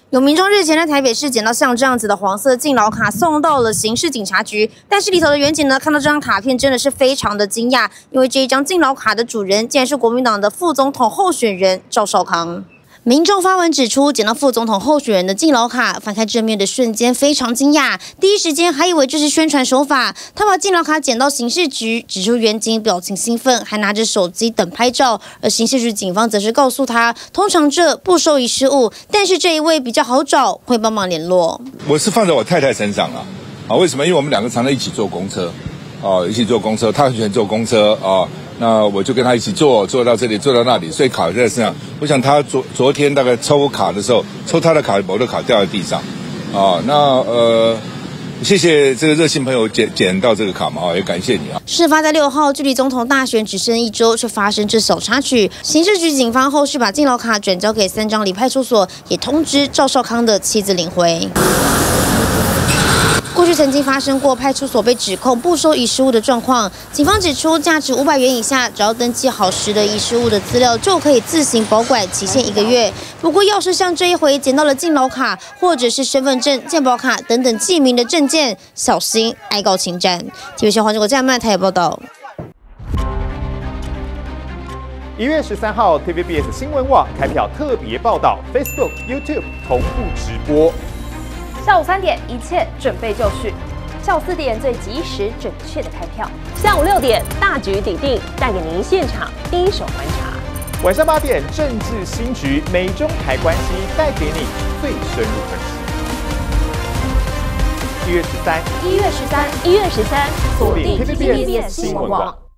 有民众日前在台北市捡到像这样子的黄色敬老卡，送到了刑事警察局。但是里头的员警呢，看到这张卡片真的是非常的惊讶，因为这一张敬老卡的主人竟然是国民党的副总统候选人赵少康。民众发文指出，捡到副总统候选人的敬老卡，翻开正面的瞬间非常惊讶，第一时间还以为这是宣传手法。他把敬老卡捡到刑事局，指出员警表情兴奋，还拿着手机等拍照。而刑事局警方则是告诉他，通常这不收遗失物，但是这一位比较好找，会帮忙联络。 我是放在我太太身上啊，为什么？因为我们两个常常一起坐公车，一起坐公车，她很喜欢坐公车啊。那我就跟他一起坐到这里，坐到那里，所以卡在身上。我想他昨天大概抽卡的时候，抽他的卡，我的卡掉在地上，谢谢这个热心朋友捡到这个卡嘛，也感谢你啊。 事发在6号，距离总统大选只剩1周，却发生这小插曲。刑事局警方后续把敬老卡转交给三张里派出所，也通知赵少康的妻子领回。过去曾经发生过派出所被指控不收遗失物的状况，警方指出，价值500元以下，只要登记好时的遗失物的资料，就可以自行保管，期限1个月。不过，要是像这一回捡到了敬老卡，或者是身份证、健保卡等等记名的证件，小心挨告侵占。TVB 黄志国在台北报道。 1月13号 ，TVBS 新闻网开票特别报道 ，Facebook、YouTube 同步直播。 下午3点，一切准备就绪；下午4点，最及时准确的开票；下午6点，大局底定，带给您现场第一手观察； 晚上8点，政治新局，美中台关系带给你最深入分析。1月13， 锁定 TVBS 新闻网。